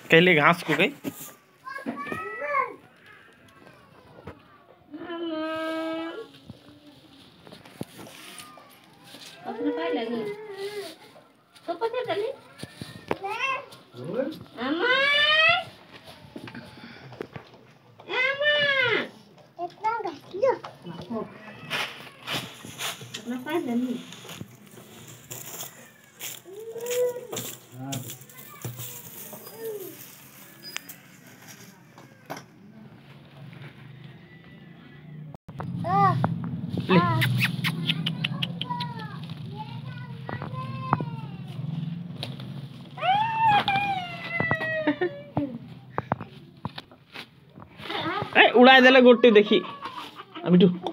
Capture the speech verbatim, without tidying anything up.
कहले घास को गई अपने पाई लगी तो पता चली अम्मा अम्मा इतना घाटियो अपना पाई लगी ले ए उड़ा देले गोटे देखी अभी तू